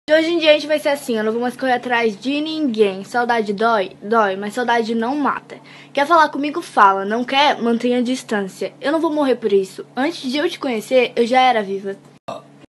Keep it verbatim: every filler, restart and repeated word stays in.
De hoje em dia a gente vai ser assim, eu não vou mais correr atrás de ninguém. Saudade dói? Dói, mas saudade não mata. Quer falar comigo? Fala. Não quer? Mantenha a distância. Eu não vou morrer por isso. Antes de eu te conhecer, eu já era viva.